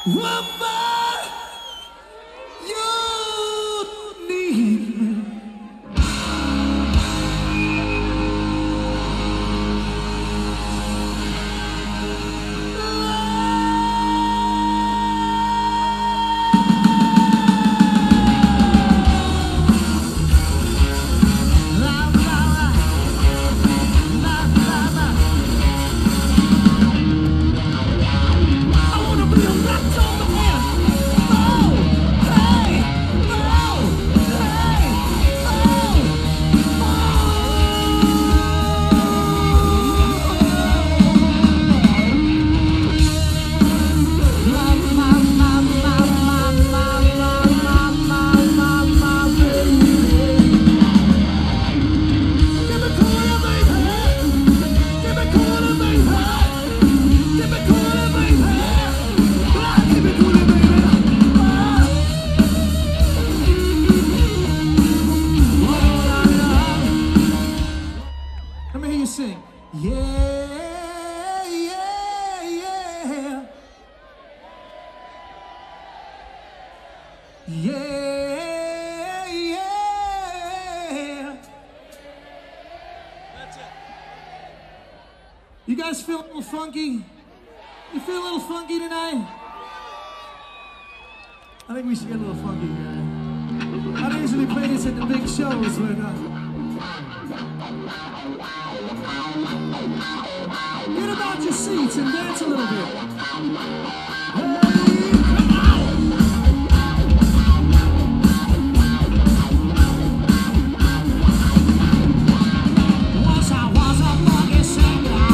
Woman, you need me. Sing. Yeah, yeah, yeah. Yeah, yeah. That's it. You guys feel a little funky? You feel a little funky tonight? I think we should get a little funky here. I don't usually play this at the big shows, but get about your seats and dance a little bit. Hey, come on! Once I was a funky singer,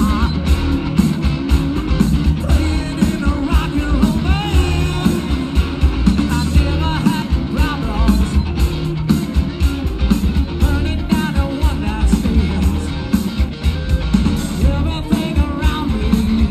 playing in a rock and roll band. I never had problems, burning down a one-night stand. Everything around me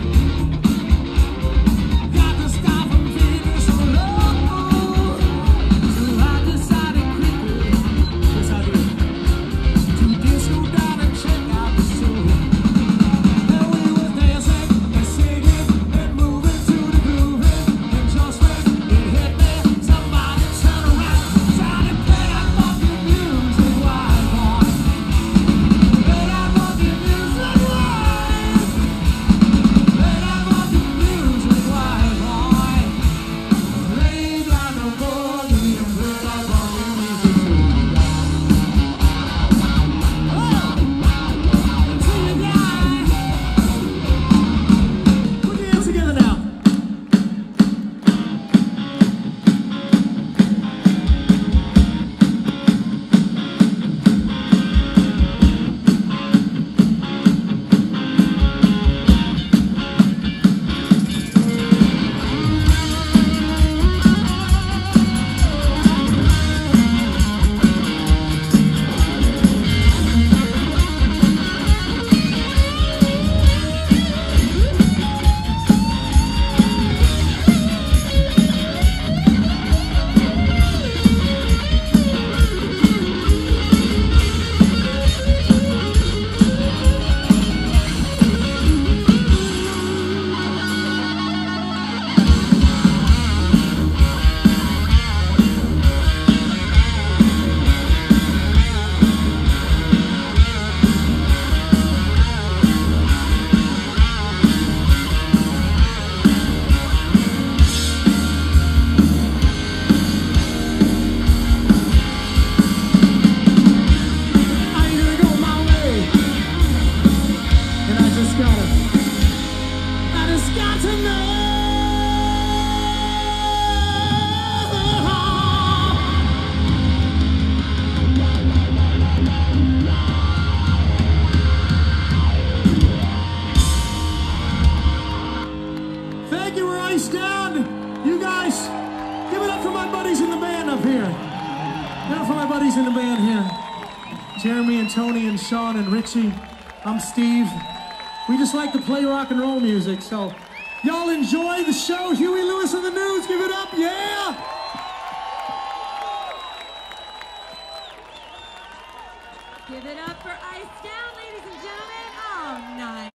got to stop from feeling so low. So I decided quickly, yes I did, to disco down and check out the show. And we was dancing and singing and moving to the groove. And just when it hit me, somebody turned around, tried to play that funky music, white boy. Play that funky music, white. Play that funky music, white boy. Play like a boogie and play that funky music too. Oh, see you guys. Put your hands together now. I just got to know. Thank you, we're iced down. You guys, give it up for my buddies in the band up here. Give it up for my buddies in the band here. Jeremy and Tony and Shawn and Richie. I'm Steve. We just like to play rock and roll music, so y'all enjoy the show. Huey Lewis and the News, give it up, yeah! Give it up for Ice Down, ladies and gentlemen. Oh, nice.